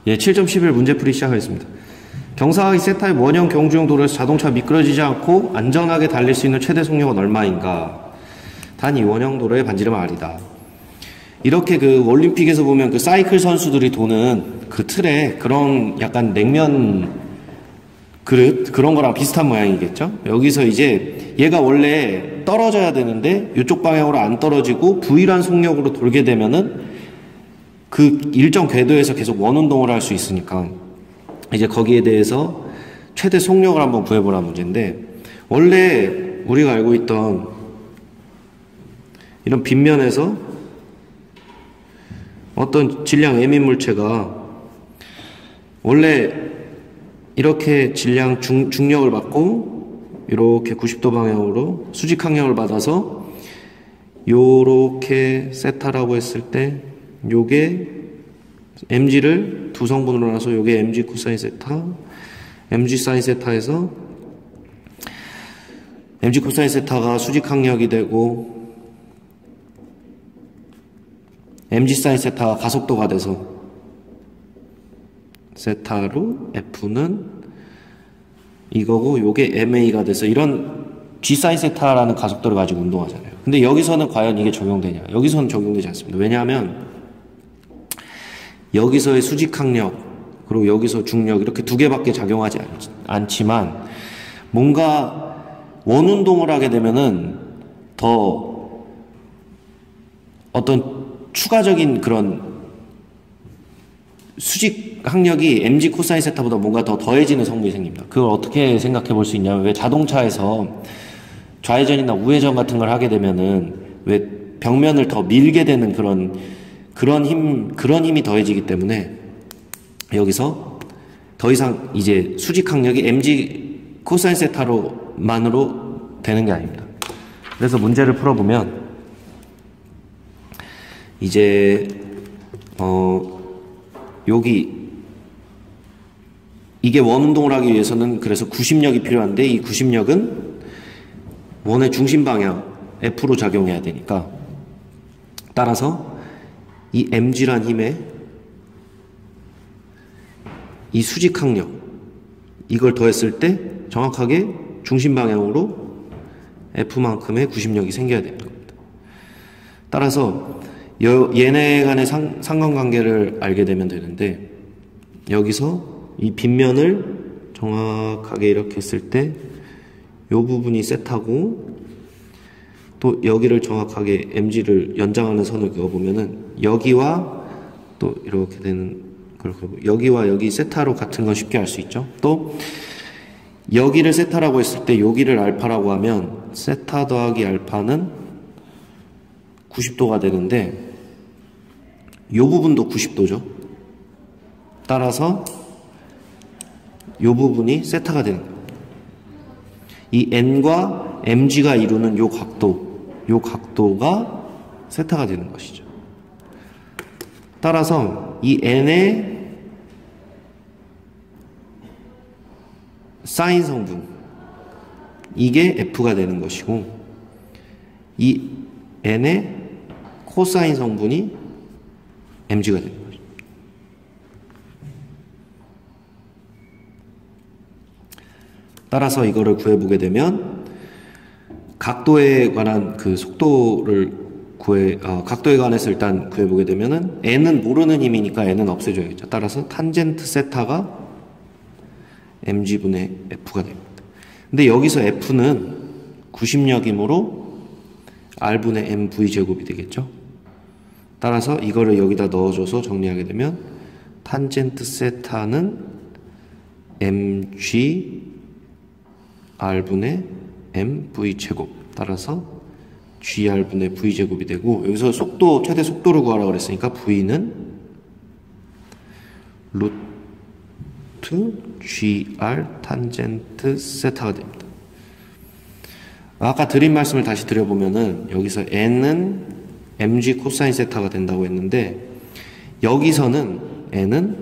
예, 7.11 문제풀이 시작하겠습니다. 경사각이 세타의 원형 경주용 도로에서 자동차 미끄러지지 않고 안전하게 달릴 수 있는 최대 속력은 얼마인가? 단 이 원형 도로의 반지름은 R이다. 이렇게 그 올림픽에서 보면 그 사이클 선수들이 도는 그 틀에 그런 약간 냉면 그릇 그런 거랑 비슷한 모양이겠죠? 여기서 이제 얘가 원래 떨어져야 되는데 이쪽 방향으로 안 떨어지고 V란 속력으로 돌게 되면은 그 일정 궤도에서 계속 원운동을 할 수 있으니까 이제 거기에 대해서 최대 속력을 한번 구해보라 문제인데, 원래 우리가 알고 있던 이런 빗면에서 어떤 질량 M인 물체가 원래 이렇게 질량 중력을 받고 이렇게 90도 방향으로 수직 항력을 받아서 요렇게 세타라고 했을 때 요게 mg를 두 성분으로 나눠서 요게 mg 코사인 세타, mg 사인 세타에서 mg 코사인 세타가 수직 항력이 되고 mg 사인 세타가 가속도가 돼서 세타로 f는 이거고 요게 ma가 돼서 이런 g 사인 세타라는 가속도를 가지고 운동하잖아요. 근데 여기서는 과연 이게 적용되냐? 여기서는 적용되지 않습니다. 왜냐하면 여기서의 수직 항력 그리고 여기서 중력 이렇게 두 개밖에 작용하지 않지만 뭔가 원운동을 하게 되면은 더 어떤 추가적인 그런 수직 항력이 mg 코사인 세타보다 뭔가 더 더해지는 성분이 생깁니다. 그걸 어떻게 생각해 볼 수 있냐면, 왜 자동차에서 좌회전이나 우회전 같은 걸 하게 되면은 왜 벽면을 더 밀게 되는 그런 힘이 더해지기 때문에 여기서 더 이상 이제 수직 항력이 mg 코사인 세타로만으로 되는 게 아닙니다. 그래서 문제를 풀어보면 이제 여기 이게 원운동을 하기 위해서는 그래서 구심력이 필요한데, 이 구심력은 원의 중심 방향 F로 작용해야 되니까, 따라서 이 mg란 힘에 이 수직 항력 이걸 더했을 때 정확하게 중심 방향으로 F만큼의 구심력이 생겨야 되는 겁니다. 따라서 얘네 간의 상관관계를 알게 되면 되는데, 여기서 이 빗면을 정확하게 이렇게 했을 때 이 부분이 세타고, 또 여기를 정확하게 mg를 연장하는 선을 그어보면은 여기와 또 이렇게 되는 걸 그리고 여기와 여기 세타로 같은 건 쉽게 알 수 있죠. 또 여기를 세타라고 했을 때 여기를 알파라고 하면 세타 더하기 알파는 90도가 되는데 이 부분도 90도죠. 따라서 이 부분이 세타가 되는 거예요. 이 n과 mg가 이루는 요 각도가 세타가 되는 것이죠. 따라서 이 n의 사인 성분 이게 f가 되는 것이고, 이 n의 코사인 성분이 mg가 되는 거죠. 따라서 이거를 구해보게 되면 각도에 관한 그 속도를 각도에 관해서 일단 구해보게 되면은 n은 모르는 힘이니까 n은 없애줘야겠죠. 따라서 탄젠트 세타가 mg분의 f가 됩니다. 근데 여기서 f는 구심력이므로 r분의 mv 제곱이 되겠죠. 따라서 이거를 여기다 넣어줘서 정리하게 되면 탄젠트 세타는 mg r분의 mv 제곱, 따라서 gr분의 v 제곱이 되고, 여기서 최대 속도를 구하라고 그랬으니까 v는 루트 gr 탄젠트 세타가 됩니다. 아까 드린 말씀을 다시 드려보면은 여기서 n은 mg 코사인 세타가 된다고 했는데, 여기서는 n은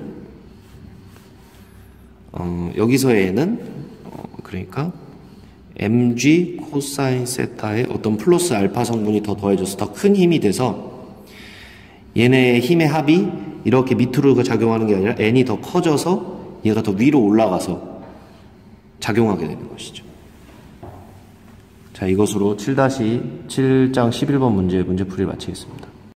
여기서의 n은 그러니까 mg 코사인 세타의 어떤 플러스 알파 성분이 더 더해져서 더 큰 힘이 돼서 얘네의 힘의 합이 이렇게 밑으로 작용하는 게 아니라 n이 더 커져서 얘가 더 위로 올라가서 작용하게 되는 것이죠. 자, 이것으로 7-7장 11번 문제풀이를 마치겠습니다.